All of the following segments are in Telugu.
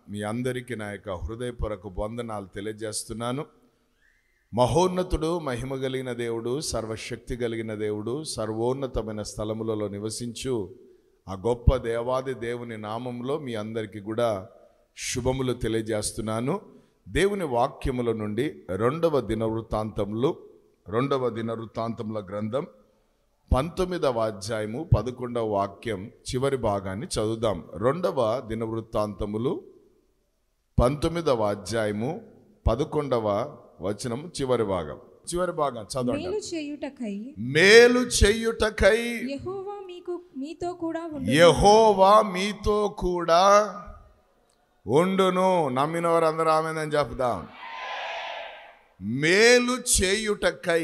మీ అందరికీ నా యొక్క హృదయపూర్వక వందనాలు తెలియజేస్తున్నాను. మహోన్నతుడు, మహిమ కలిగిన దేవుడు, సర్వశక్తి కలిగిన దేవుడు, సర్వోన్నతమైన స్థలములలో నివసించు ఆ గొప్ప దేవాది దేవుని నామంలో మీ అందరికీ కూడా శుభములు తెలియజేస్తున్నాను. దేవుని వాక్యముల నుండి రెండవ దినవృత్తాంతముల గ్రంథం 19వ అధ్యాయము 11వ వాక్యం చివరి భాగాన్ని చదువుదాం. రెండవ దినవృత్తాంతములు 19వ అధ్యాయము 11వ వచనం చివరి భాగం చదవండి. మేలు చేయుటకై యెహోవా మీతో కూడా ఉండును. నమ్మిన వారందరూ ఆమేన్ చెప్దాం. మేలు చేయుటకై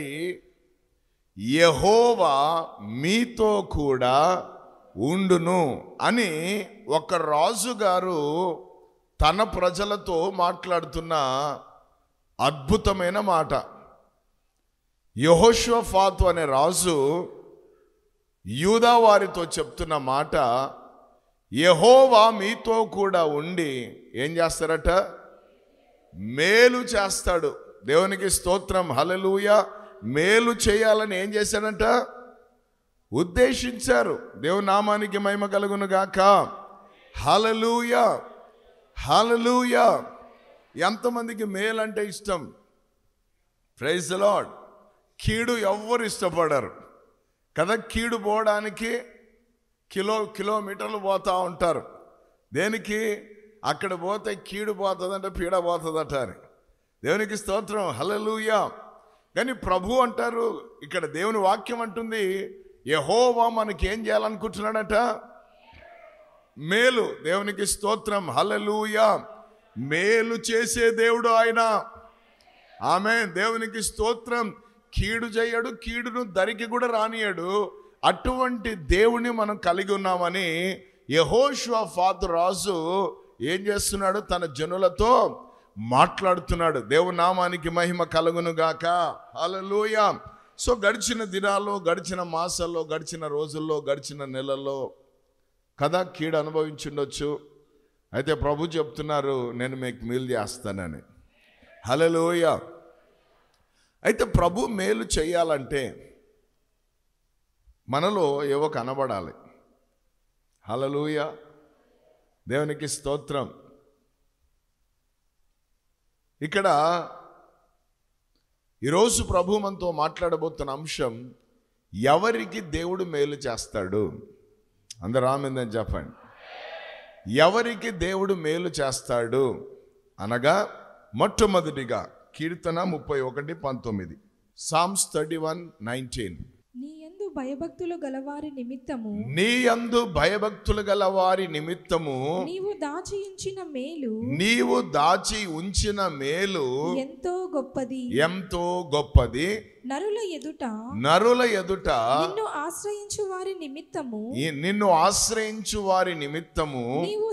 యెహోవా మీతో కూడా ఉండును అని ఒక రాజుగారు తన ప్రజలతో మాట్లాడుతున్న అద్భుతమైన మాట. యెహోషాఫాతు అనే రాజు యూదా వారితో చెప్తున్న మాట, యెహోవా మీతో కూడా ఉండి ఏం చేస్తారట? మేలు చేస్తాడు. దేవునికి స్తోత్రం, హల్లెలూయా. మేలు చేయాలని ఏం చేశాడంట? ఉద్దేశించారు. దేవుని నామానికి మహిమ కలుగును గాక. హల్లెలూయా, హల్లెలూయా. ఎంతమందికి మేలు అంటే ఇష్టం? Praise the lord. కీడు ఎవ్వరు ఇష్టపడరు కదా. కీడు పోవడానికి కిలోమీటర్లు పోతూ ఉంటారు. దేనికి? అక్కడ పోతే కీడు పోతుందంటే పీడ పోతుందట అని. దేవునికి స్తోత్రం, హల్లెలూయా. కానీ ప్రభు అంటారు, ఇక్కడ దేవుని వాక్యం అంటుంది, యెహోవా మనకి ఏం చేయాలనుకుంటున్నాడట? మేలు. దేవునికి స్తోత్రం, హల్లెలూయా. మేలు చేసే దేవుడు ఆయన. ఆమేన్. దేవునికి స్తోత్రం. కీడు చేయడు, కీడును దరికి కూడా రానియడు. అటువంటి దేవుని మనం కలిగి ఉన్నామని యెహోషాఫాతు రాజు ఏం చేస్తున్నాడు? తన జనులతో మాట్లాడుతున్నాడు. దేవుని నామానికి మహిమ కలుగును గాక. హల్లెలూయా. సో గడిచిన దినాల్లో, గడిచిన మాసాల్లో, గడిచిన రోజుల్లో, గడిచిన నెలల్లో కదా కీడు అనుభవించుండొచ్చు. అయితే ప్రభు చెప్తున్నారు, నేను మీకు మేలు చేస్తానని. హల్లెలూయా. అయితే ప్రభు మేలు చేయాలంటే మనలో ఏవో కనబడాలి. హల్లెలూయా. దేవునికి స్తోత్రం. ఇక్కడ ఈరోజు ప్రభు మనతో మాట్లాడబోతున్న అంశం, ఎవరికి దేవుడు మేలు చేస్తాడు? అందరూ ఆమేన్ చెప్పండి. ఎవరికి దేవుడు మేలు చేస్తాడు అనగా, మొట్టమొదటిగా కీర్తన 31:19, Psalms 31:19. నీ యందు భయభక్తులు గలవారి నిమిత్తము నీవు దాచి ఉంచిన మేలు ఎంతో గొప్పది. నరుల ఎదుట నిన్ను ఆశ్రయించు వారి నిమిత్తము నీవు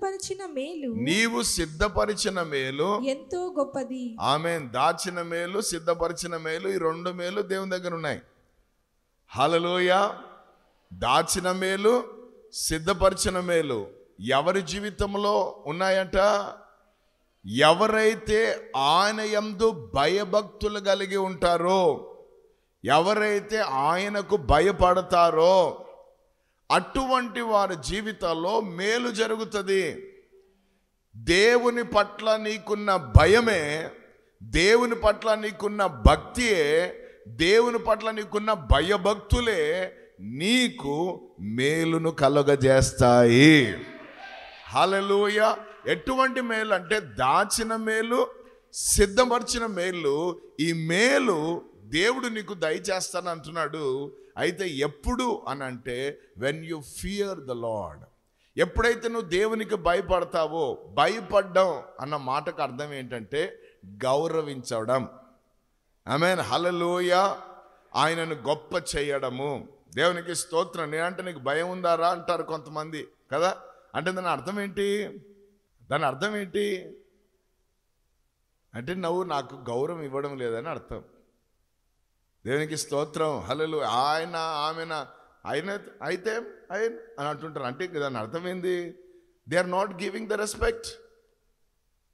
సిద్ధపరిచిన మేలు ఎంతో గొప్పది. ఆమేన్. దాచిన మేలు, సిద్ధపరిచిన మేలు, ఈ రెండు మేలు దేవుని దగ్గర ఉన్నాయి. హల్లెలూయా. దాచిన మేలు, సిద్ధపరిచిన మేలు ఎవరి జీవితంలో ఉన్నాయట? ఎవరైతే ఆయన యందు భయభక్తులు కలిగి ఉంటారో, ఎవరైతే ఆయనకు భయపడతారో అటువంటి వారి జీవితాల్లో మేలు జరుగుతుంది. దేవుని పట్ల నీకున్న భయమే, దేవుని పట్ల నీకున్న భక్తియే, దేవుని పట్ల నీకున్న భయభక్తులే నీకు మేలును కలుగజేస్తాయి. హల్లెలూయా. ఎటువంటి మేలు అంటే దాచిన మేలు, సిద్ధపరిచిన మేలు. ఈ మేలు దేవుడు నీకు దయచేస్తాను అంటున్నాడు. అయితే ఎప్పుడు అని అంటే, when you fear the lord. ఎప్పుడైతే నువ్వు దేవునికి భయపడతావో, భయపడ్డం అన్న మాటకు అర్థం ఏంటంటే గౌరవించడం. ఆమేన్. హల్లెలూయా. ఆయనను గొప్ప చేయడము. దేవునికి స్తోత్రం. నేనంటే నీకు భయం ఉందారా అంటారు కొంతమంది కదా. అంటే దాని అర్థం ఏంటి? అంటే నువ్వు నాకు గౌరవం ఇవ్వడం లేదని అర్థం. దేవునికి స్తోత్రం, హల్లెలూయా. ఆయన అయితే అని అంటుంటారు. అంటే దాని అర్థం ఏంది? They are not giving the respect.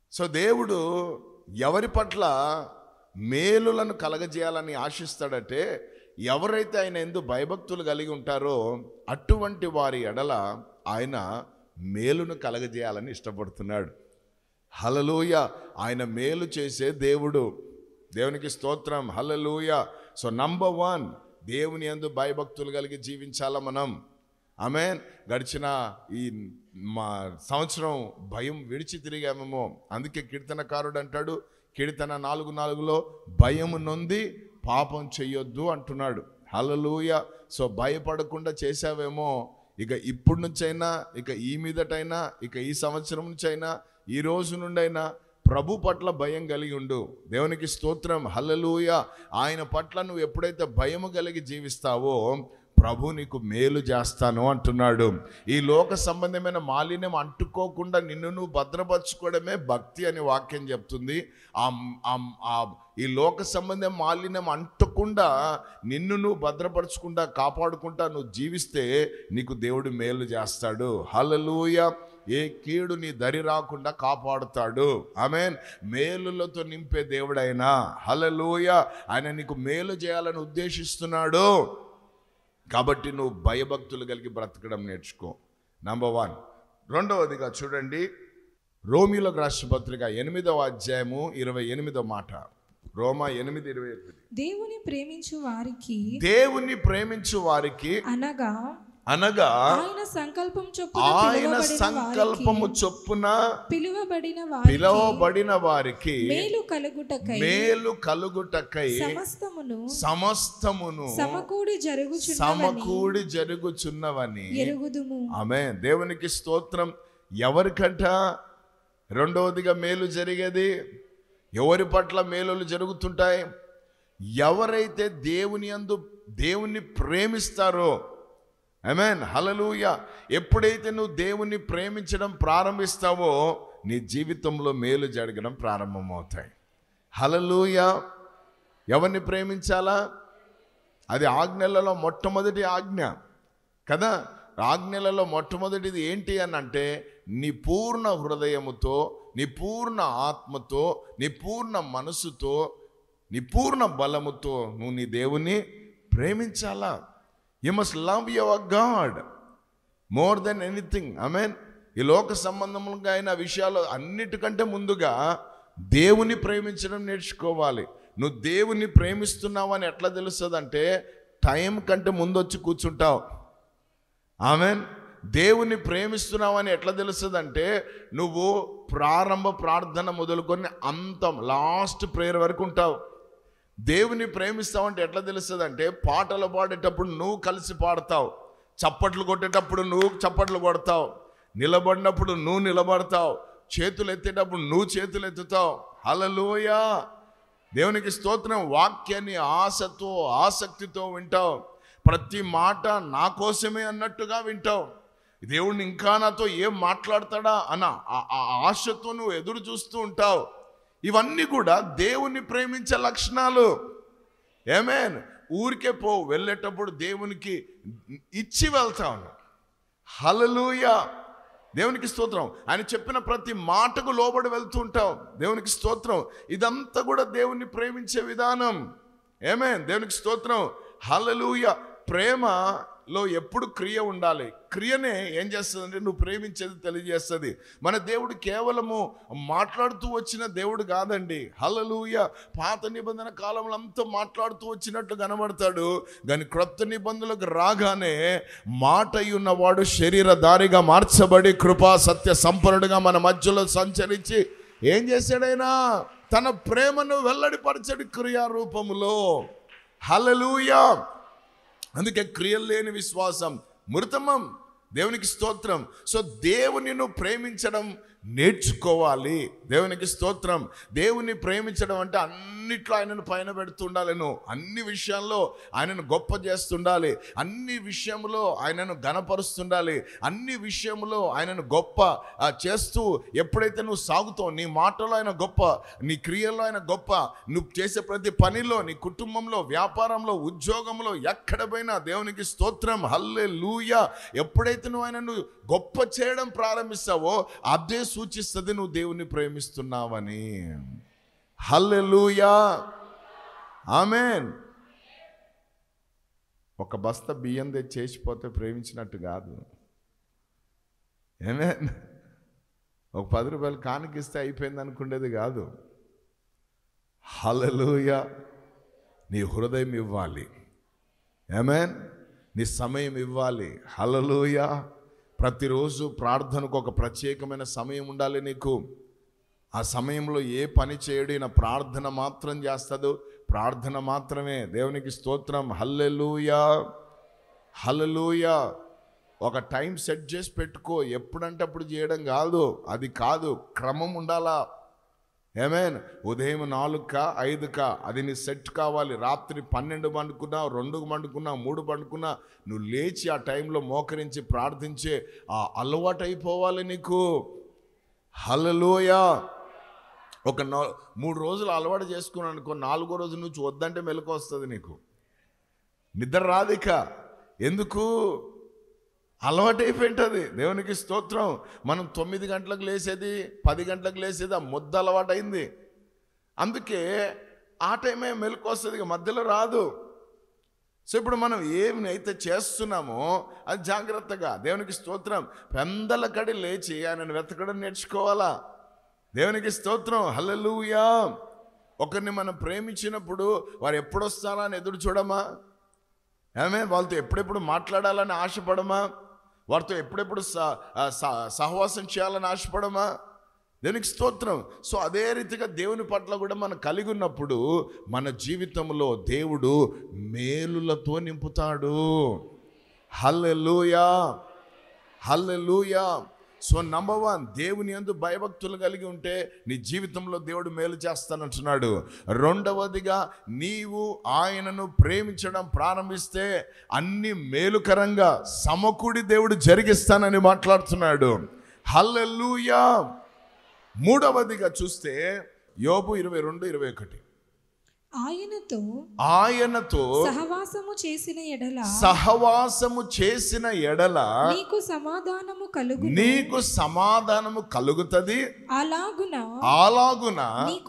So దేవుడు ఎవరి పట్ల మేలులను కలగజేయాలని ఆశిస్తాడంటే, ఎవరైతే ఆయన యందు భయభక్తులు కలిగి ఉంటారో అటువంటి వారి ఎడల ఆయన మేలును కలగజేయాలని ఇష్టపడుతున్నాడు. హల్లెలూయా. ఆయన మేలు చేసే దేవుడు. దేవునికి స్తోత్రం. హల్లెలూయా. సో నంబర్ 1, దేవుని యందు భయభక్తులు కలిగి జీవించాలా మనం. ఆమేన్. గడిచిన ఈ మా సంవత్సరం భయం విడిచి తిరిగామేమో. అందుకే కీర్తనకారుడు అంటాడు, కీర్తన 4:4 భయము నొంది పాపం చెయ్యొద్దు అంటున్నాడు. హల్లెలూయా. సో భయపడకుండా చేసావేమో, ఇక ఇప్పటి నుంచైనా, ఇక ఈ మీదటైనా, ఇక ఈ సంవత్సరం నుంచైనా, ఈ రోజు నుండైనా ప్రభు పట్ల భయం కలిగి ఉండు. దేవునికి స్తోత్రం. హల్లెలూయా. ఆయన పట్ల నువ్వు ఎప్పుడైతే భయము కలిగి జీవిస్తావో ప్రభు నీకు మేలు చేస్తాను అంటున్నాడు. ఈ లోక సంబంధమైన మాలిన్యం అంటుకోకుండా నిన్ను నువ్వు భద్రపరచుకోవడమే భక్తి అని వాక్యం చెప్తుంది. ఈ లోక సంబంధం మాలిన్యం అంటకుండా నిన్ను నువ్వు భద్రపరచుకుంటా, కాపాడుకుంటా నువ్వు జీవిస్తే నీకు దేవుడు మేలు చేస్తాడు. హల్లెలూయా. ఏ కీడు నీ దరి రాకుండా కాపాడుతాడు. ఆమేన్. మేలులతో నింపే దేవుడైనా. హల్లెలూయా. ఆయన నీకు మేలు చేయాలని ఉద్దేశిస్తున్నాడు. కాబట్టి నువ్వు భయభక్తులు కలిగి బ్రతకడం నేర్చుకో. నంబర్ 1. రెండవదిగా చూడండి, రోమీయులకు రాసిన పత్రిక 8వ అధ్యాయము 28వ మాట. రోమా 8:28. దేవుని ప్రేమించు వారికి అనగా ఆయన సంకల్పము చొప్పున పిలువబడిన వారికి మేలు కలుగుటకై సమస్తమును సమకూడి జరుగుచున్నవని ఆమేన్. దేవునికి స్తోత్రం. ఎవరికంట రెండవదిగా మేలు జరిగేది? ఎవరి పట్ల మేలులు జరుగుతుంటాయి? ఎవరైతే దేవుని ప్రేమిస్తారో. ఆమేన్. హల్లెలూయా. ఎప్పుడైతే నువ్వు దేవుని ప్రేమించడం ప్రారంభిస్తావో నీ జీవితంలో మేలు జరగడం ప్రారంభమవుతాయి. హల్లెలూయా. ఎవరిని ప్రేమించాలా? అది ఆజ్ఞలలో మొట్టమొదటి ఆజ్ఞ కదా. ఆజ్ఞలలో మొట్టమొదటిది ఏంటి అని అంటే, నీ పూర్ణ హృదయముతో, నీ పూర్ణ ఆత్మతో, నీ పూర్ణ మనసుతో, నీ పూర్ణ బలముతో నువ్వు నీ దేవుని ప్రేమించాలా. You must love your God more than anything. ఆమేన్. ఈ లోక సంబంధముగా అయిన విషయాలు అన్నిటికంటే ముందుగా దేవుని ప్రేమించడం నేర్చుకోవాలి. నువ్వు దేవుని ప్రేమిస్తున్నావు అని ఎట్లా తెలుస్తుంది అంటే, టైం కంటే ముందు వచ్చి కూర్చుంటావు. ఆమేన్. దేవుని ప్రేమిస్తున్నావు అని ఎట్లా తెలుస్తుంది అంటే, నువ్వు ప్రారంభ ప్రార్థన మొదలుకొని అంతం లాస్ట్ ప్రేయర్ వరకు ఉంటావు. దేవుని ప్రేమిస్తావంటే ఎట్లా తెలుస్తుంది అంటే, పాటలు పాడేటప్పుడు నువ్వు కలిసి పాడతావు, చప్పట్లు కొట్టేటప్పుడు నువ్వు చప్పట్లు కొడతావు, నిలబడినప్పుడు నువ్వు నిలబడతావు, చేతులు ఎత్తేటప్పుడు నువ్వు చేతులు ఎత్తుతావు. హల్లెలూయా. దేవునికి స్తోత్రం. వాక్యాన్ని ఆశతో ఆసక్తితో వింటావు. ప్రతి మాట నా కోసమే అన్నట్టుగా వింటావు. దేవుడిని ఇంకా నాతో ఏం మాట్లాడతాడా అన్న ఆశతో నువ్వు ఎదురు చూస్తూ ఉంటావు. ఇవన్నీ కూడా దేవుని ప్రేమించే లక్షణాలు. ఆమేన్. ఊరికే వెళ్ళేటప్పుడు దేవునికి ఇచ్చి వెళ్తావు. హల్లెలూయా. దేవునికి స్తోత్రం. ఆయన చెప్పిన ప్రతి మాటకు లోబడి వెళ్తూ ఉంటావు. దేవునికి స్తోత్రం. ఇదంతా కూడా దేవుని ప్రేమించే విధానం. ఆమేన్. దేవునికి స్తోత్రం. హల్లెలూయా. ప్రేమలో ఎప్పుడు క్రియ ఉండాలి. క్రియనే ఏం చేస్తుందంటే నువ్వు ప్రేమించేది తెలియజేస్తుంది. మన దేవుడు కేవలము మాట్లాడుతూ వచ్చిన దేవుడు కాదండి. హల్లెలూయా. పాత నిబంధన కాలంలో అంతా మాట్లాడుతూ వచ్చినట్లు కనబడతాడు. కానీ క్రొత్త నిబంధనలకు రాగానే మాట ఉన్నవాడు శరీరధారిగా మార్చబడి కృపా సత్య సంపన్నుడుగా మన మధ్యలో సంచరించి ఏం చేశాడైనా తన ప్రేమను వెల్లడిపరచడి క్రియారూపములో. హల్లెలూయా. అందుకే క్రియలు లేని విశ్వాసం మృతమం. దేవునికి స్తోత్రం. సో దేవుని నువ్వు ప్రేమించడం నేర్చుకోవాలి. దేవునికి స్తోత్రం. దేవుని ప్రేమించడం అంటే అన్నిట్లో ఆయనను పైన పెడుతుండాలి. నువ్వు అన్ని విషయాల్లో ఆయనను గొప్ప చేస్తుండాలి. అన్ని విషయంలో ఆయనను ఘనపరుస్తుండాలి. అన్ని విషయంలో ఆయనను గొప్ప చేస్తూ ఎప్పుడైతే నువ్వు సాగుతావు, నీ మాటలో ఆయన గొప్ప, నీ క్రియల్లో ఆయన గొప్ప, నువ్వు చేసే ప్రతి పనిలో, నీ కుటుంబంలో, వ్యాపారంలో, ఉద్యోగంలో, ఎక్కడ పోయినా దేవునికి స్తోత్రం. హల్లెలూయా. ఎప్పుడైతే నువ్వు ఆయనను గొప్ప చేయడం ప్రారంభిస్తావో అదే సూచిస్తుంది నువ్వు దేవుని ప్రేమిస్తున్నావని. హల్లెలూయా, ఆమేన్. ఒక బస్తా బియ్యం తెచ్చేసిపోతే ప్రేమించినట్టు కాదు. ఆమేన్. ఒక 10 రూపాయలు కానుకిస్తే అయిపోయింది అనుకునేది కాదు. హల్లెలూయా. నీ హృదయం ఇవ్వాలి, ఆమేన్. నీ సమయం ఇవ్వాలి. హల్లెలూయా. ప్రతిరోజు ప్రార్థనకు ఒక ప్రత్యేకమైన సమయం ఉండాలి నీకు. ఆ సమయంలో ఏ పని చేయడు, నా ప్రార్థన మాత్రం చేస్తాడు, ప్రార్థన మాత్రమే. దేవునికి స్తోత్రం. హల్లెలూయా, హల్లెలూయా. ఒక టైం సెట్ చేసి పెట్టుకో, ఎప్పుడంటే అప్పుడు చేయడం కాదు, అది కాదు, క్రమం ఉండాలా. ఆమేన్. ఉదయం 4కా 5కా అది నీ సెట్ కావాలి. రాత్రి 12 పండుకున్నా, 2 పండుకున్నా, 3 పండుకున్నా, నువ్వు లేచి ఆ టైంలో మోకరించి ప్రార్థించే ఆ అలవాటు అయిపోవాలి నీకు. హల్లెలూయా. ఒక 3 రోజులు అలవాటు చేసుకున్నాను అనుకో, 4వ రోజు నుంచి వద్దంటే మెలకు వస్తుంది నీకు, నిద్ర రాదిక. ఎందుకు? అలవాటు అయిపోయింటుంది. దేవునికి స్తోత్రం. మనం 9 గంటలకు లేసేది, 10 గంటలకు లేసేది ఆ ముద్ద అలవాటు అయింది. అందుకే ఆ టైమే మెలకు వస్తుంది, ఇక మధ్యలో రాదు. సో ఇప్పుడు మనం ఏమి అయితే చేస్తున్నామో అది జాగ్రత్తగా, దేవునికి స్తోత్రం, పెందల కడి లేచి ఆయనను వెతకడం నేర్చుకోవాలా. దేవునికి స్తోత్రం. హల్లెలూయా. ఒకరిని మనం ప్రేమించినప్పుడు వారు ఎప్పుడు వస్తారా అని ఎదురు చూడమా? ఆమేన్. వాళ్ళతో ఎప్పుడెప్పుడు మాట్లాడాలని ఆశపడమా? వారితో ఎప్పుడెప్పుడు సహవాసం చేయాలని ఆశపడమా? దేవునికి స్తోత్రం. సో అదే రీతిగా దేవుని పట్ల కూడా మనం కలిగి ఉన్నప్పుడు మన జీవితంలో దేవుడు మేలులతో నింపుతాడు. హల్లెలూయా, హల్లెలూయా. సో నంబర్ 1, దేవుని యందు భయభక్తులు కలిగి ఉంటే నీ జీవితంలో దేవుడు మేలు చేస్తానంటున్నాడు. రెండవదిగా, నీవు ఆయనను ప్రేమించడం ప్రారంభిస్తే అన్ని మేలుకరంగా సమకూడి దేవుడు జరిగిస్తానని మాట్లాడుతున్నాడు. హల్లెలూయా. మూడవదిగా చూస్తే యోబు 22:21, ఆయనతో సహవాసము చేసిన ఎడల నీకు సమాధానము కలుగుతుంది, అలాగున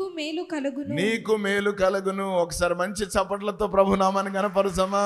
నీకు మేలు కలుగును. ఒకసారి మంచి చప్పట్లతో ప్రభునామాన్ని కనపరుసమా?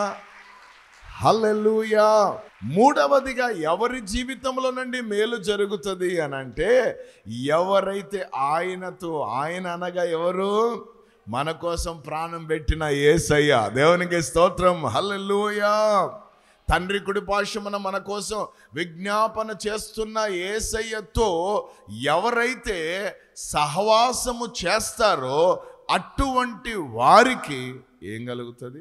హల్లెలూయా. మూడవదిగా ఎవరి జీవితంలో నుండి మేలు జరుగుతుంది అని అంటే, ఎవరైతే ఆయనతో, ఆయన అనగా ఎవరు? మన కోసం ప్రాణం పెట్టిన యేసయ్య. దేవునికి స్తోత్రం. హల్లెలూయా. తండ్రి కుడి పార్శ్వమున మన కోసం విజ్ఞాపన చేస్తున్న యేసయ్యతో ఎవరైతే సహవాసము చేస్తారో అటువంటి వారికి ఏం కలుగుతుంది?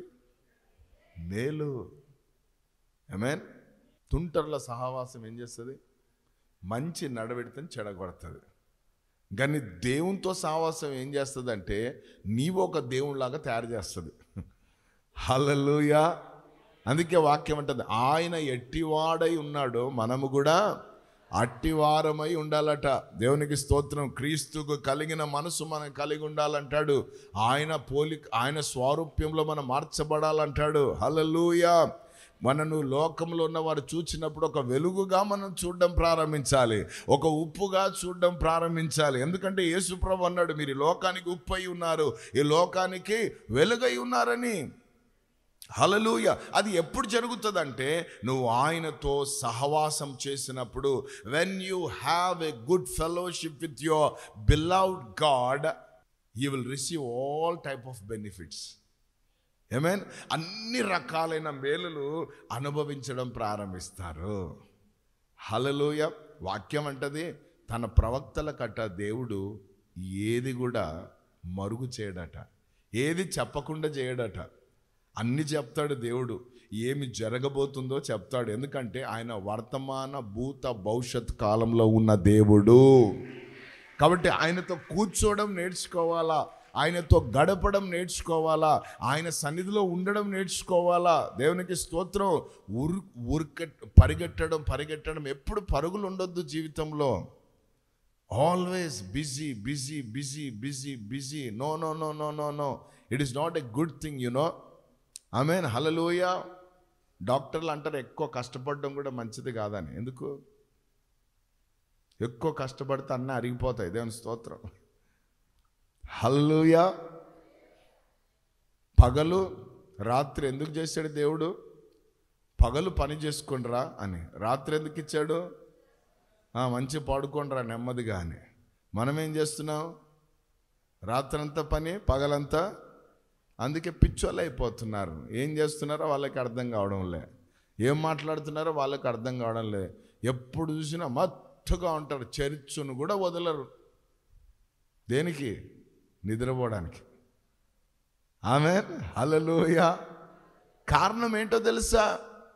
మేలు. ఆమేన్. తుంటర్ల సహవాసం ఏం చేస్తుంది? మంచి నడవడితని చెడగొడుతుంది. కానీ దేవునితో సహవాసం ఏం చేస్తుంది అంటే, నీవు ఒక దేవునిలాగా తయారు చేస్తుంది. హల్లెలూయా. అందుకే వాక్యం అంటుంది, ఆయన ఎట్టివాడై ఉన్నాడో మనము కూడా అట్టివారమై ఉండాలట. దేవునికి స్తోత్రం. క్రీస్తుకు కలిగిన మనసు మనం కలిగి ఉండాలంటాడు. ఆయన స్వారూప్యంలో మనం మార్చబడాలంటాడు. హల్లెలూయా. మనను లోకంలో ఉన్న వారు చూచినప్పుడు ఒక వెలుగుగా మనం చూడడం ప్రారంభించాలి, ఒక ఉప్పుగా చూడడం ప్రారంభించాలి. ఎందుకంటే యేసుప్రభు అన్నాడు, మీరు ఈ లోకానికి ఉప్పు అయి ఉన్నారు, ఈ లోకానికి వెలుగై ఉన్నారని. హల్లెలూయా. అది ఎప్పుడు జరుగుతుందంటే, నువ్వు ఆయనతో సహవాసం చేసినప్పుడు. When you have a good fellowship with your beloved God, you will receive all type of benefits. ఆమేన్. అన్ని రకాలైన మేలులు అనుభవించడం ప్రారంభిస్తారు. హల్లెలూయా. వాక్యం అంటది, తన ప్రవక్తల కట్ట దేవుడు ఏది కూడా మరుగు చేయడట, ఏది చెప్పకుండా చేయడట. అన్ని చెప్తాడు దేవుడు. ఏమి జరగబోతుందో చెప్తాడు. ఎందుకంటే ఆయన వర్తమాన భూత భవిష్యత్ కాలంలో ఉన్న దేవుడు. కాబట్టి ఆయనతో కూర్చోవడం నేర్చుకోవాలా, ఆయనతో గడపడం నేర్చుకోవాలా, ఆయన సన్నిధిలో ఉండడం నేర్చుకోవాలా. దేవునికి స్తోత్రం. పరిగెట్టడం ఎప్పుడు పరుగులు ఉండొద్దు జీవితంలో. Always busy busy busy busy busy. No no no no no no it is not a good thing, you know. ఆమేన్. హల్లెలూయా. డాక్టర్లు అంటారు ఎక్కువ కష్టపడడం కూడా మంచిది కాదని. ఎందుకు? ఎక్కువ కష్టపడితే అన్నీ అరిగిపోతాయి. దేవుని స్తోత్రం. హల్లెలూయా. పగలు రాత్రి ఎందుకు చేశాడు దేవుడు? పగలు పని చేసుకుండ్రా అని. రాత్రి ఎందుకు ఇచ్చాడు? మంచి పడుకోండిరా నెమ్మదిగా అని. మనం ఏం చేస్తున్నాం? రాత్రంతా పని, పగలంతా. అందుకే పిచ్చోళ్ళు అయిపోతున్నారు. ఏం చేస్తున్నారో వాళ్ళకి అర్థం కావడం లే, ఏం మాట్లాడుతున్నారో వాళ్ళకి అర్థం కావడం లే. ఎప్పుడు చూసినా మత్తుగా ఉంటారు. చర్చును కూడా వదలరు. దేనికి? నిద్రపోవడానికి. ఆమేన్. హల్లెలూయా. కారణం ఏంటో తెలుసా?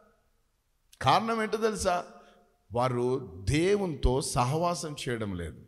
కారణం ఏంటో తెలుసా? వారు దేవునితో సహవాసం చేయడం లేదు.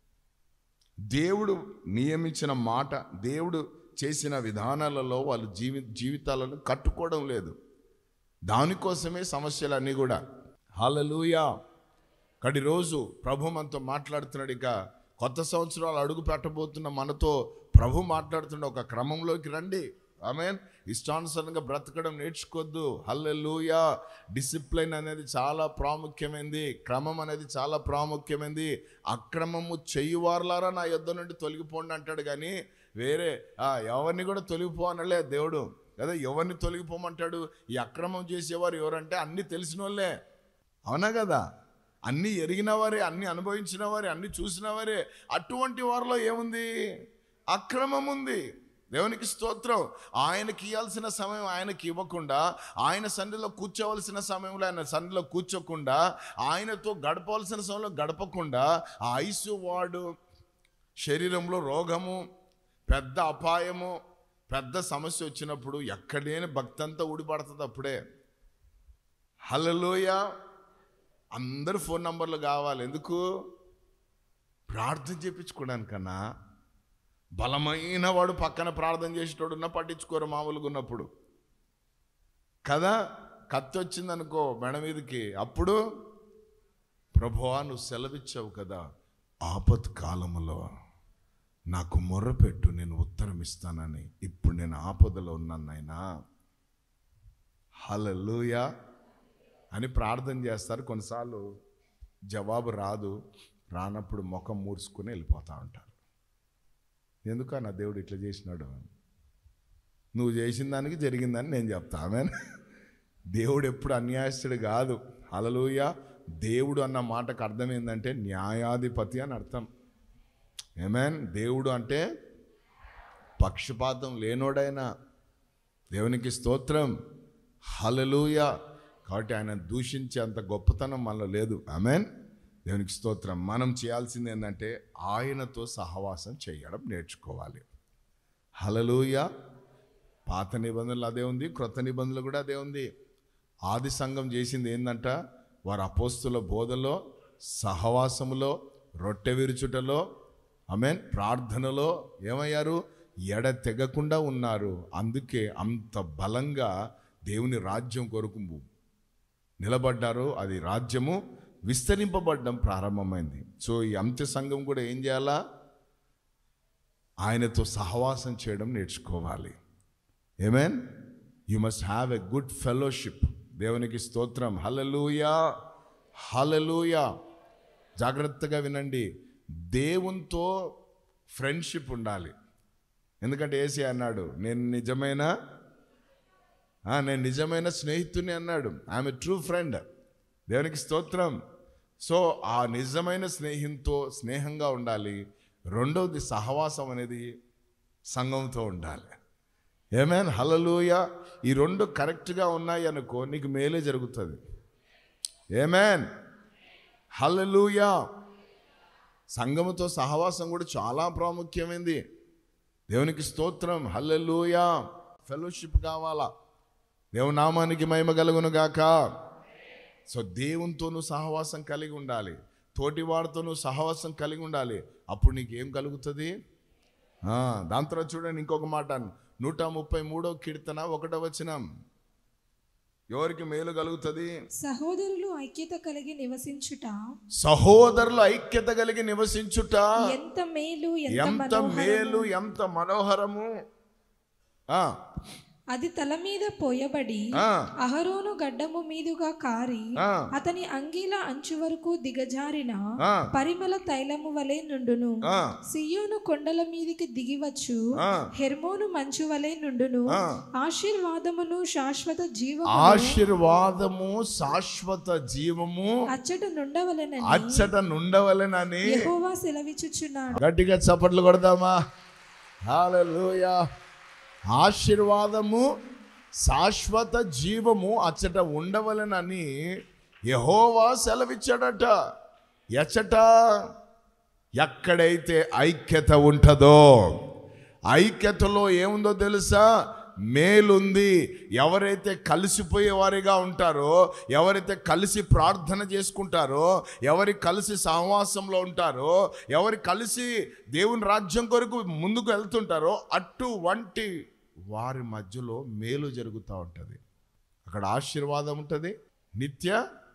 దేవుడు నియమించిన మాట, దేవుడు చేసిన విధానాలలో వాళ్ళు జీవితాలను కట్టుకోవడం లేదు. దానికోసమే సమస్యలన్నీ కూడా. హల్లెలూయా. కడి రోజు ప్రభు మనతో మాట్లాడుతున్నాడు. ఇక కొత్త సంవత్సరాలు అడుగు పెట్టబోతున్న మనతో ప్రభు మాట్లాడుతున్న ఒక క్రమంలోకి రండి. ఆమేన్. ఇష్టానుసారంగా బ్రతకడం నేర్చుకోవద్దు. హల్లెలూయా. డిసిప్లిన్ అనేది చాలా ప్రాముఖ్యమైంది. క్రమం అనేది చాలా ప్రాముఖ్యమైంది. అక్రమము చెయ్యువారులారా నా యొద్ద నుండి తొలగిపోండి అంటాడు. కానీ వేరే ఎవరిని కూడా తొలగిపో అనలే దేవుడు కదా. ఎవరిని తొలగిపోమంటాడు? ఈ అక్రమం చేసేవారు ఎవరంటే అన్నీ తెలిసిన వాళ్ళే. అవునా కదా? అన్నీ ఎరిగిన వారే, అన్నీ అనుభవించిన వారే, అన్నీ చూసిన వారే. అటువంటి వారిలో ఏముంది? అక్రమం ఉంది. దేవునికి స్తోత్రం. ఆయనకి ఇవ్వాల్సిన సమయం ఆయనకి ఇవ్వకుండా, ఆయన సన్నిధిలో కూర్చోవలసిన సమయంలో ఆయన సన్నిధిలో కూర్చోకుండా, ఆయనతో గడపవలసిన సమయంలో గడపకుండా, ఆ ఐసు వాడు శరీరంలో రోగము, పెద్ద అపాయము, పెద్ద సమస్య వచ్చినప్పుడు ఎక్కడలేని భక్తి అంతా ఊడిపడుతుంది అప్పుడే. హల్లెలూయా. అందరు ఫోన్ నంబర్లు కావాలి. ఎందుకు? ప్రార్థన చేయించుకోవడానికన్నా. బలమైన వాడు పక్కన ప్రార్థన చేసేటోడు ఉన్నా పట్టించుకోరు మామూలుగా ఉన్నప్పుడు కదా. కత్తి వచ్చిందనుకో మెడ మీదకి, అప్పుడు ప్రభువా నువ్వు సెలవిచ్చావు కదా, ఆపత్ కాలములో నాకు మొర్రపెట్టు నేను ఉత్తరం ఇస్తానని. ఇప్పుడు నేను ఆపదలో ఉన్నాను నాయనా. హల్లెలూయా అని ప్రార్థన చేస్తారు. కొన్నిసార్లు జవాబు రాదు. రానప్పుడు ముఖం మూర్చుకుని వెళ్ళిపోతూ ఉంటారు. ఎందుక నా దేవుడు ఇట్లా చేసినాడు? నువ్వు చేసిన దానికి జరిగిందని నేను చెప్తా. ఆమేన్. దేవుడు ఎప్పుడు అన్యాయస్తుడు కాదు. హల్లెలూయా. దేవుడు అన్న మాటకు అర్థం ఏంటంటే న్యాయాధిపతి అని అర్థం. ఆమేన్. దేవుడు అంటే పక్షపాతం లేనోడైనా. దేవునికి స్తోత్రం. హల్లెలూయా. కాబట్టి ఆయన దూషించే అంత గొప్పతనం మనలో లేదు. ఆమేన్. దేవునికి స్తోత్రం. మనం చేయాల్సింది ఏంటంటే ఆయనతో సహవాసం చేయడం నేర్చుకోవాలి. హల్లెలూయా. పాత నిబంధనలు అదే ఉంది, క్రొత్త నిబంధనలు కూడా అదే ఉంది. ఆది సంఘం చేసింది ఏంటంట? వారు అపోస్తుల బోధలో, సహవాసములో, రొట్టె విరుచుటలో, ఆమేన్, ప్రార్థనలో ఏమయ్యారు? ఎడతెగకుండా ఉన్నారు. అందుకే అంత బలంగా దేవుని రాజ్యం కొరకు నిలబడ్డారు. అది రాజ్యము విస్తరింపబడ్డం ప్రారంభమైంది. సో ఈ అంత్య సంఘం కూడా ఏం చేయాలా? ఆయనతో సహవాసం చేయడం నేర్చుకోవాలి. ఆమేన్. You must have a good fellowship. దేవునికి స్తోత్రం. హల్లెలూయా. హల్లెలూయా. జాగ్రత్తగా వినండి. దేవునితో ఫ్రెండ్షిప్ ఉండాలి. ఎందుకంటే యేసయ్య అన్నాడు, నేను నిజమైన స్నేహితుని అన్నాడు. I'm a true friend. దేవునికి స్తోత్రం. సో ఆ నిజమైన స్నేహంగా ఉండాలి. రెండవది సహవాసం అనేది సంఘంతో ఉండాలి. ఆమేన్. హల్లెలూయా. ఈ రెండు కరెక్ట్గా ఉన్నాయి అనుకో, నీకు మేలే జరుగుతుంది. ఆమేన్. హల్లెలూయా. సంఘముతో సహవాసం కూడా చాలా ప్రాముఖ్యమైంది. దేవునికి స్తోత్రం. హల్లెలూయా. ఫెలోషిప్ కావాలా. దేవుని నామానికి మహిమ కలుగును గాక. సో దేవునితోనూ సహవాసం కలిగి ఉండాలి. తోటివాడితోనూ సహవాసం కలిగి ఉండాలి. అప్పుడు నీకు ఏం కలుగుతుంది? దాని తర్వాత చూడండి ఇంకొక మాట, 133వ కీర్తన 1వ వచనం. ఎవరికి మేలు కలుగుతుంది? సహోదరులు ఐక్యత కలిగి నివసించుట. సహోదరులు ఐక్యత కలిగి నివసించుట ఎంత మేలు, ఎంత మేలు, ఎంత మనోహరము. అది తల మీద పోయబడి అహరోను గడ్డము మీదుగా కారి అతని అంగీల అంచు వరకు దిగజారిన పరిమళ తైలము వలె నుండును. సియోను కొండల మీదికి దిగివచ్చు హెర్మోను మంచు వలె నుండును. ఆశీర్వాదమును శాశ్వత జీవము, ఆశీర్వాదము శాశ్వత జీవము అచ్చట నుండవలెనని యెహోవా సెలవిచ్చుచున్నాడు. గట్టిగా చప్పట్లు కొడదామా? హల్లెలూయా. ఆశీర్వాదము శాశ్వత జీవము అచ్చట ఉండవలెనని యెహోవా సెలవిచ్చాడట. ఎచ్చట? ఎక్కడైతే ఐక్యత ఉంటుందో, ఐక్యతలో ఏముందో తెలుసా? మేలుంది. ఎవరైతే కలిసిపోయేవారిగా ఉంటారో, ఎవరైతే కలిసి ప్రార్థన చేసుకుంటారో, ఎవరి కలిసి సహవాసంలో ఉంటారో, ఎవరి కలిసి దేవుని రాజ్యం కొరకు ముందుకు వెళ్తుంటారో అటువంటి వారి మధ్యలో మేలు జరుగుతూ ఉంటుంది. అక్కడ ఆశీర్వాదం ఉంటుంది, నిత్య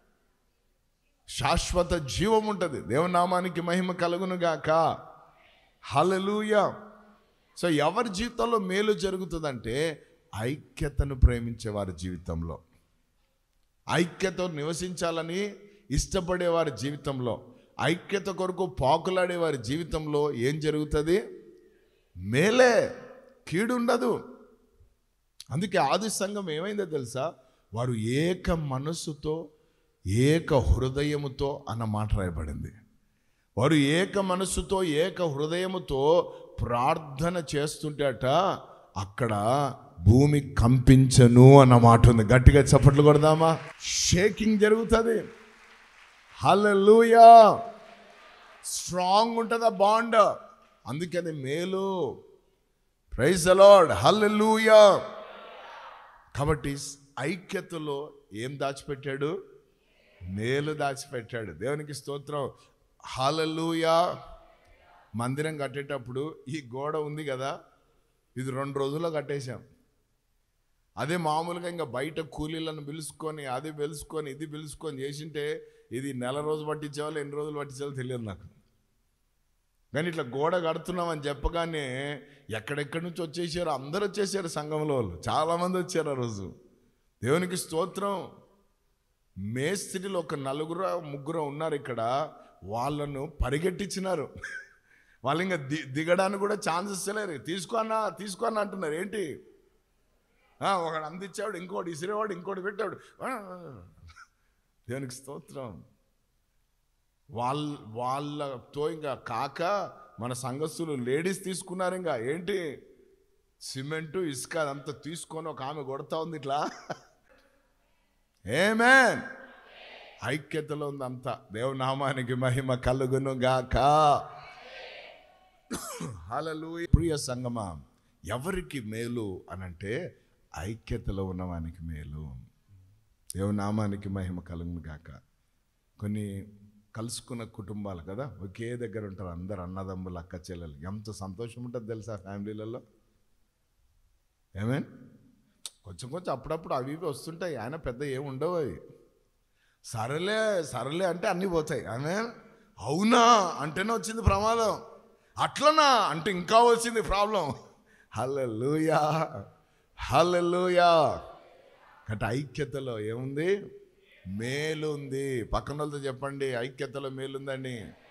శాశ్వత జీవం ఉంటుంది. దేవుని నామానికి మహిమ కలుగును గాక. హల్లెలూయా. సో ఎవరి జీవితంలో మేలు జరుగుతుందంటే ఐక్యతను ప్రేమించే వారి జీవితంలో, ఐక్యత నివసించాలని ఇష్టపడే వారి జీవితంలో, ఐక్యత కొరకు పాకులాడే వారి జీవితంలో ఏం జరుగుతుంది? మేలే, కీడు ఉండదు. అందుకే ఆది సంఘం ఏమైందో తెలుసా? వారు ఏక మనస్సుతో ఏక హృదయముతో అన్న మాట రాయబడింది. వారు ఏక మనస్సుతో ఏక హృదయముతో ప్రార్థన చేస్తుంటేట అక్కడ భూమి కంపించను అన్న మాట ఉంది. గట్టిగా చప్పట్లు కొడదామా? షేకింగ్ జరుగుతుంది. హల్లెలూయా. స్ట్రాంగ్ ఉంటుంది ఆ బాండ్. అందుకని మేలు. Praise the lord. హల్లెలూయా. కాబట్టి ఐక్యతలో ఏం దాచిపెట్టాడు? మేలు దాచిపెట్టాడు. దేవునికి స్తోత్రం. హల్లెలూయా. మందిరం కట్టేటప్పుడు ఈ గోడ ఉంది కదా, ఇది 2 రోజుల్లో కట్టేశాం. అదే మామూలుగా ఇంకా బయట కూలీలను పిలుచుకొని అది పిలుచుకొని ఇది పిలుచుకొని చేసింటే ఇది నెల రోజు పట్టించేవాళ్ళు, ఎన్ని రోజులు పట్టించేవాళ్ళు తెలియదు నాకు. కానీ ఇట్లా గోడ కడుతున్నామని చెప్పగానే ఎక్కడెక్కడి నుంచి వచ్చేసారు, అందరూ వచ్చేసారు. సంఘంలో వాళ్ళు చాలామంది వచ్చారు ఆ రోజు. దేవునికి స్తోత్రం. మేస్త్రీలు ఒక 4-3 ఉన్నారు ఇక్కడ. వాళ్ళను పరిగెట్టించినారు. వాళ్ళు ఇంకా దిగడానికి కూడా ఛాన్సెస్ లేరు. తీసుకోన్నా అంటున్నారు. ఏంటి? ఒకడు అందించాడు, ఇంకోటి ఇసిరేవాడు, ఇంకోటి పెట్టాడు. దేవునికి స్తోత్రం. వాళ్ళతో ఇంకా కాక మన సంఘస్థులు లేడీస్ తీసుకున్నారు. ఇంకా ఏంటి? సిమెంటు ఇసుక అదంతా తీసుకొని ఒక ఆమె కొడతా ఉంది ఇట్లా. ఆమేన్. ఐక్యతలో ఉందంతా. దేవుని నామానికి మహిమ కలుగును గాక. హల్లెలూయా. ప్రియ సంగమా, ఎవరికి మేలు అనంటే ఐక్యతలో ఉన్నవానికి మేలు. దేవుని నామానికి మహిమ కలుగును గాక. కొన్ని కలుసుకున్న కుటుంబాలు కదా, ఒకే దగ్గర ఉంటారు అందరు, అన్నదమ్ములు, అక్క చెల్లెలు. ఎంత సంతోషం ఉంటుంది తెలుసా ఫ్యామిలీలలో. ఆమేన్. కొంచెం అప్పుడప్పుడు అవి వస్తుంటాయి. ఆయన పెద్ద ఏమి ఉండవు అవి. సరేలే అంటే అన్నీ పోతాయి. ఆమేన్. అవునా అంటేనే వచ్చింది ప్రమాదం, అట్లనా అంటే ఇంకా వచ్చింది ప్రాబ్లం. హల్లెలూయా. హల్లెలూయా. అంటే ఐక్యతలో ఏముంది? మేలు ఉంది. పక్కన వాళ్ళతో చెప్పండి, ఐక్యతలో మేలుందండి.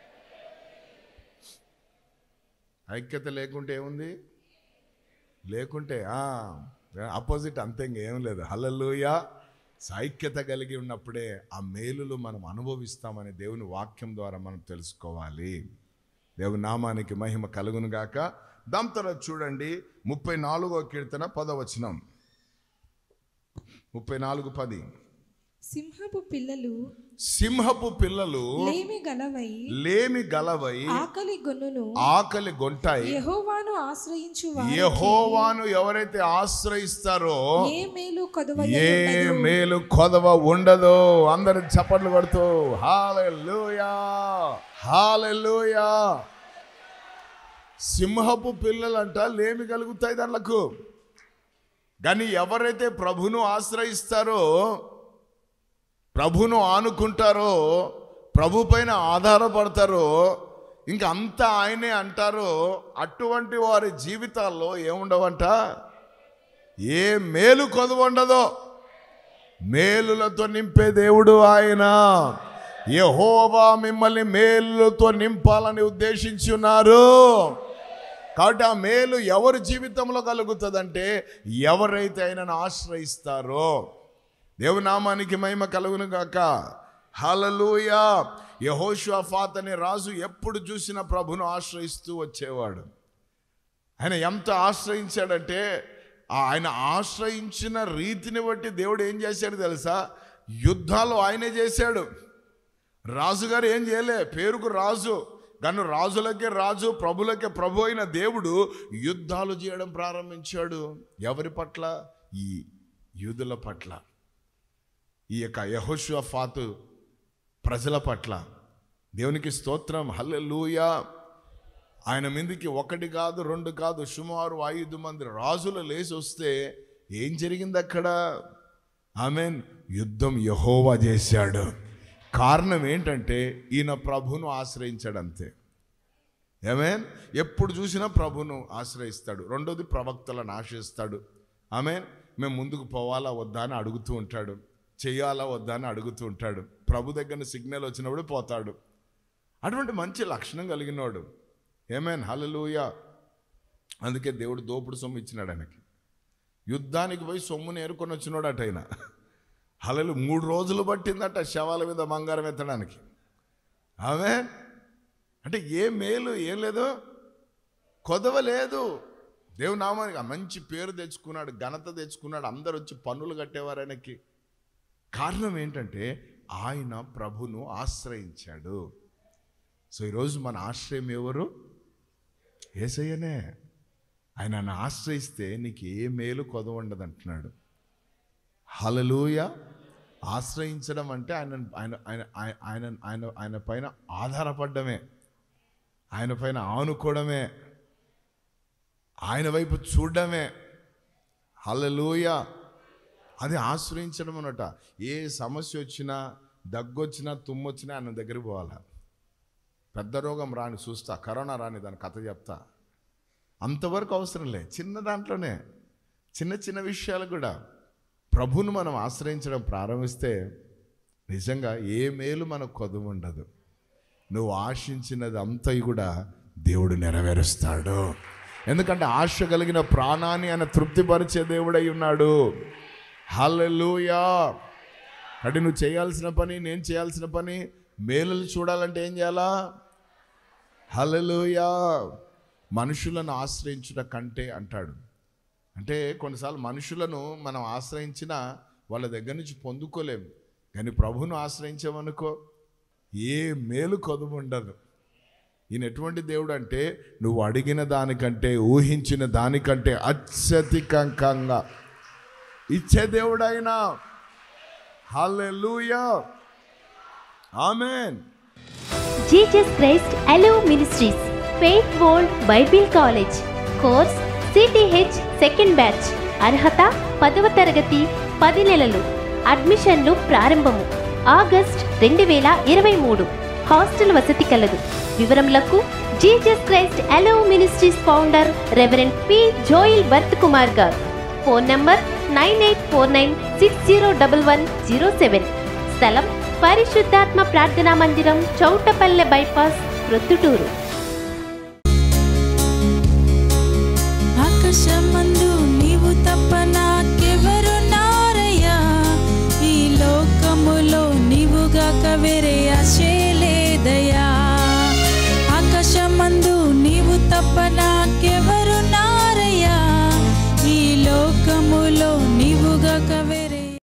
ఐక్యత లేకుంటే ఏముంది? లేకుంటే అపోజిట్, అంతే, ఇంకేం లేదు. హల్లెలూయా. ఐక్యత కలిగి ఉన్నప్పుడే ఆ మేలులు మనం అనుభవిస్తామని దేవుని వాక్యం ద్వారా మనం తెలుసుకోవాలి. దేవుని నామానికి మహిమ కలుగును గాక. దాని తర్వాత చూడండి 34వ కీర్తన 10వ వచనం. 34:10. సింహపు పిల్లలు లేమి గలవై ఆకలి గొంటాయి. యెహోవాను ఎవరైతే ఆశ్రయిస్తారో ఏ మేలు కొదవ ఉండదో. అందరు చప్పట్లు కొడుతూ హల్లెలూయా, హల్లెలూయా. సింహపు పిల్లలంట లేమి కలుగుతాయి దానికి. కానీ ఎవరైతే ప్రభును ఆశ్రయిస్తారో, ప్రభును ఆనుకుంటారో, ప్రభు పైన ఆధారపడతారో, ఇంకా అంతా ఆయనే అంటారో, అటువంటి వారి జీవితాల్లో ఏముండవంట? ఏ మేలు కొదవుండదో మేలులతో నింపే దేవుడు ఆయన. యెహోవా మిమ్మల్ని మేలులతో నింపాలని ఉద్దేశించి ఉన్నారు. కాబట్టి ఆ మేలు ఎవరి జీవితంలో కలుగుతుందంటే ఎవరైతే ఆయనను ఆశ్రయిస్తారో. దేవుని నామానికి మహిమ కలుగును గాక. హల్లెలూయా. యెహోషాఫాత్ అనే రాజు ఎప్పుడు చూసినా ప్రభును ఆశ్రయిస్తూ వచ్చేవాడు. ఆయన ఎంత ఆశ్రయించాడంటే ఆయన ఆశ్రయించిన రీతిని బట్టి దేవుడు ఏం చేశాడు తెలుసా? యుద్ధాలు ఆయనే చేశాడు. రాజుగారు ఏం చేయలే, పేరుకు రాజు కానీ రాజులకే రాజు, ప్రభులకే ప్రభు అయిన దేవుడు యుద్ధాలు చేయడం ప్రారంభించాడు. ఎవరి పట్ల? ఈ యూదుల పట్ల, ఈ యొక్క యెహోషాఫాతు ప్రజల పట్ల. దేవునికి స్తోత్రం. హల్లెలూయా. ఆయన మీదకి 1 కాదు 2 కాదు సుమారు 5 మంది రాజులు లేచి వస్తే ఏం జరిగింది అక్కడ? ఆమేన్. యుద్ధం యెహోవా చేశాడు. కారణం ఏంటంటే ఈయన ప్రభును ఆశ్రయించాడు అంతే. ఆమేన్. ఎప్పుడు చూసినా ప్రభును ఆశ్రయిస్తాడు. రెండోది ప్రవక్తలను ఆశ్రయిస్తాడు. ఆమేన్. మేము ముందుకు పోవాలా వద్దా అని అడుగుతూ ఉంటాడు, చేయాలా వద్దా అని అడుగుతూ ఉంటాడు. ప్రభు దగ్గర సిగ్నల్ వచ్చినప్పుడు పోతాడు. అటువంటి మంచి లక్షణం కలిగినోడు. ఆమేన్. హల్లెలూయా. అందుకే దేవుడు దోపుడు సొమ్ము ఇచ్చినాడు ఆయనకి. యుద్ధానికి పోయి సొమ్ముని ఏరుకొని వచ్చినాడు అట ఆయన. హల్లెలూయా. 3 రోజులు పట్టిందట శవాల మీద బంగారం ఎత్తడానికి. ఆమేన్. అంటే ఏ మేలు ఏం లేదు, కొదవ లేదు. దేవుని నామానికి మంచి పేరు తెచ్చుకున్నాడు, ఘనత తెచ్చుకున్నాడు. అందరు వచ్చి పన్నులు కట్టేవారు ఆయనకి. కారణం ఏంటంటే ఆయన ప్రభును ఆశ్రయించాడు. సో ఈరోజు మన ఆశ్రయం ఎవరు? యేసయ్యనే. ఆయనను ఆశ్రయిస్తే నీకు ఏ మేలు కొదవ ఉండదు అంటున్నాడు. హల్లెలూయా. ఆశ్రయించడం అంటే ఆయన ఆయన ఆయన ఆయన ఆయన ఆయన పైన ఆధారపడమే, ఆయన పైన ఆనుకోవడమే, ఆయన వైపు చూడడమే. హల్లెలూయా. అది ఆశ్రయించడం అన్నట. ఏ సమస్య వచ్చినా, దగ్గొచ్చినా, తుమ్మొచ్చినా ఆయన దగ్గరికి పోవాలా. పెద్ద రోగం రాని చూస్తా, కరోనా రాని దాని కథ చెప్తా, అంతవరకు అవసరం లే. చిన్న దాంట్లోనే చిన్న చిన్న విషయాలు కూడా ప్రభువును మనం ఆశ్రయించడం ప్రారంభిస్తే నిజంగా ఏ మేలు మనకు కొదవ ఉండదు. నువ్వు ఆశించినది అంతా కూడా దేవుడు నెరవేరుస్తాడు. ఎందుకంటే ఆశ కలిగిన ప్రాణాన్ని ఆయన తృప్తిపరిచే దేవుడై ఉన్నాడు. హల్లెలూయా. అంటే నువ్వు చేయాల్సిన పని, నేను చేయాల్సిన పని, మేలులు చూడాలంటే ఏం చేయాలా? హల్లెలూయా. మనుషులను ఆశ్రయించుట కంటే అంటాడు. అంటే కొన్నిసార్లు మనుషులను మనం ఆశ్రయించినా వాళ్ళ దగ్గర నుంచి పొందుకోలేము. కానీ ప్రభువును ఆశ్రయించామనుకో ఏ మేలు కొదువు ఉండదు. ఈయన ఎటువంటి దేవుడు అంటే నువ్వు అడిగిన దానికంటే, ఊహించిన దానికంటే అత్యధికంగా ఇచ్చే దేవుడైనా. హల్లెలూయా. ఆమేన్. Jesus Christ Alove Ministries, Faith World Bible College. Course CTH second batch. అర్హత 10వ తరగతి, 10 నెలలు. అడ్మిషన్లు ప్రారంభము ఆగస్ట్ 2023. హాస్టల్ వసతి కలదు. వివరములకు Jesus Christ Alove Ministries founder reverend P. Joel బర్త్ కుమార్ గారు. Phone number 9849601107. స్థలం పరిశుద్ధాత్మ ప్రార్థనా మందిరం, చౌటపల్లె బైపాస్, ప్రొద్దుటూరు.